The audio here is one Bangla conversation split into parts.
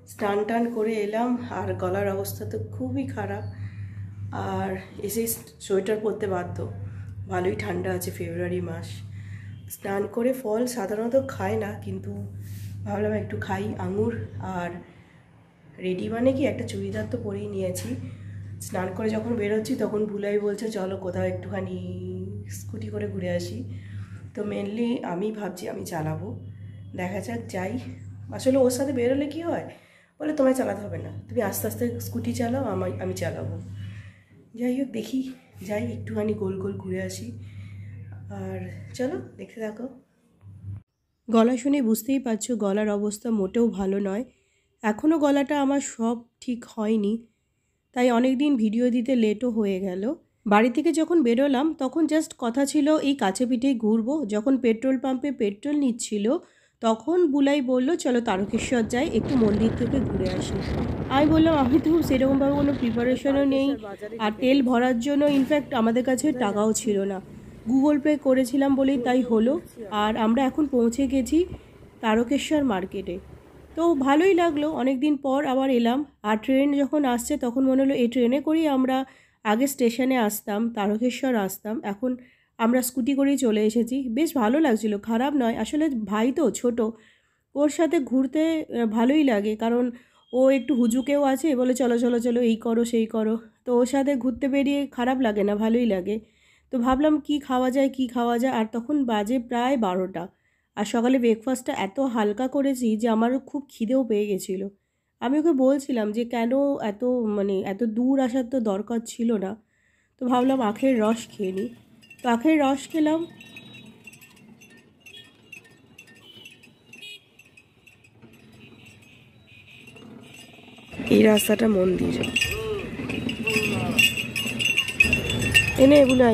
স্নান টান করে এলাম আর গলার অবস্থা তো খুবই খারাপ, আর এসে সোয়েটার পরতে বাধ্য। ভালোই ঠান্ডা আছে, ফেব্রুয়ারি মাস। স্নান করে ফল সাধারণত খায় না, কিন্তু ভাবলাম একটু খাই। আঙুর আর রেডি মানে কি একটা চুড়িদার তো পরেই নিয়েছি। স্নান করে যখন বেরোচ্ছি তখন বুলাই বলছে চলো কোথাও একটুখানি স্কুটি করে ঘুরে আসি। তো মেনলি আমি ভাবছি আমি চালাবো, দেখা যাক যাই। আসলে ওর সাথে বেরোলে কি হয়, বলে তোমায় চালাতে হবে না, তুমি আস্তে আস্তে স্কুটি চালাও, আমি চালাবো। যাই হোক দেখি, যাই একটুখানি গোল গোল ঘুরে আসি। আর চলো দেখতে থাকো। গলা শুনে বুঝতেই পারছো গলার অবস্থা মোটেও ভালো নয়। এখনও গলাটা আমার সব ঠিক হয়নি, তাই অনেক দিন ভিডিও দিতে লেটও হয়ে গেল। বাড়ি থেকে যখন বেরোলাম তখন জাস্ট কথা ছিল এই কাছে পিঠেই ঘুরবো। যখন পেট্রোল পাম্পে পেট্রোল নিচ্ছিল তখন বুলাই বলল চলো তারকেশ্বর যাই, একটু মন্দির থেকে ঘুরে আসি। আমি বললাম আমি তো সেরকমভাবে কোনো প্রিপারেশনও নেই, আর তেল ভরার জন্য ইনফ্যাক্ট আমাদের কাছে টাকাও ছিল না। গুগল পে করেছিলাম বলেই তাই হলো। আর আমরা এখন পৌঁছে গেছি তারকেশ্বর মার্কেটে। তো ভালোই লাগলো, অনেক দিন পর আবার এলাম। আর ট্রেন যখন আসছে তখন মনে হলো এই ট্রেনে করেই আমরা আগে স্টেশনে আসতাম, তারকেশ্বর আসতাম। এখন আমরা স্কুটি করেই চলে এসেছি। বেশ ভালো লাগছিল, খারাপ নয়। আসলে ভাই তো ছোট, ওর সাথে ঘুরতে ভালোই লাগে, কারণ ও একটু হুজুকেও আছে, বলে চলো চলো চলো এই করো সেই করো। তো ওর সাথে ঘুরতে বেরিয়ে খারাপ লাগে না, ভালোই লাগে। তো ভাবলাম কি খাওয়া যায় কি খাওয়া যায়, আর তখন বাজে প্রায় 12টা। আর সকালে ব্রেকফাস্টটা এত হালকা করেছি যে আমারও খুব খিদেও পেয়ে গেছিলো। আমি ওকে বলছিলাম যে কেন এত এত দূর আসার তো দরকার ছিল না। তো ভাবলাম আখের রস খেয়ে নিই, তো আখের রস খেলাম। এই রাস্তাটা মন্দির এনে বুলাই।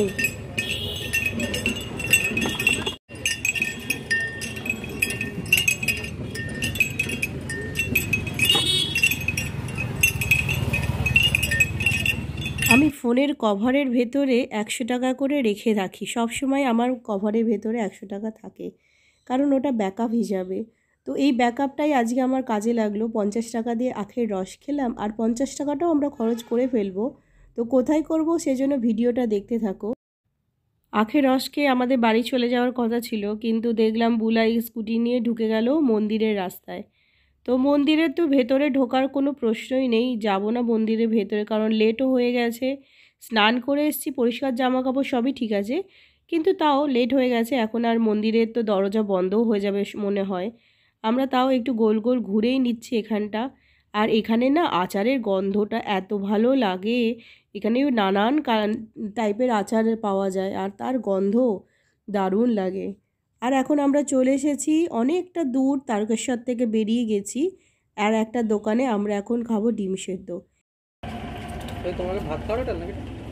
আমি ফোনের কভারের ভেতরে 100 টাকা করে রেখে রাখি, সব সময় আমার কভারের ভেতরে 100 টাকা থাকে, কারণ ওটা ব্যাকআপ হিসাবে। তো এই ব্যাকআপটাই আজকে আমার কাজে লাগলো। 50 টাকা দিয়ে আখের রস খেলাম, আর 50 টাকাটাও আমরা খরচ করে ফেলবো। তো কোথায় করব সেজন্য ভিডিওটা দেখতে থাকো। আখের রস খেয়ে আমাদের বাড়ি চলে যাওয়ার কথা ছিল, কিন্তু দেখলাম বুলাই স্কুটি নিয়ে ঢুকে গেল মন্দিরের রাস্তায়। তো মন্দিরের তো ভেতরে ঢোকার কোনো প্রশ্নই নেই, যাব না মন্দিরের ভেতরে, কারণ লেটও হয়ে গেছে। স্নান করে এসেছি, পরিষ্কার জামা কাপড় সবই ঠিক আছে, কিন্তু তাও লেট হয়ে গেছে। এখন আর মন্দিরের তো দরজা বন্ধও হয়ে যাবে মনে হয়। আমরা তাও একটু গোল গোল ঘুরেই নিচ্ছি এখানটা। আর এখানে না আচারের গন্ধটা এত ভালো লাগে, এখানে নানান টাইপের আচার পাওয়া যায়, আর তার গন্ধ দারুণ লাগে। আর এখন আমরা চলে এসেছি অনেকটা দূর, তারকেশ্বর থেকে বেরিয়ে গেছি। আর একটা দোকানে আমরা এখন খাবো ডিম সেদ্ধ। তোমাকে ভাত খাওয়াটা নাকি?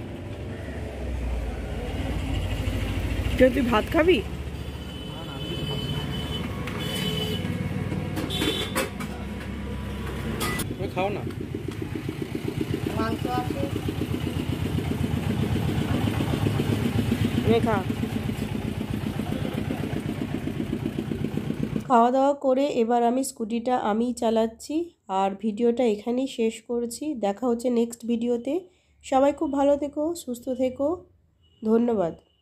তুই ভাত খাবি? তুমি খাও না? মাংস আছে, খা। খাওয়া দাওয়া করে এবার আমি স্কুটিটা আমিই চালাচ্ছি, আর ভিডিওটা এখানেই শেষ করছি। দেখা হচ্ছে নেক্সট ভিডিওতে। সবাই খুব ভালো থেকো, সুস্থ থেকো, ধন্যবাদ।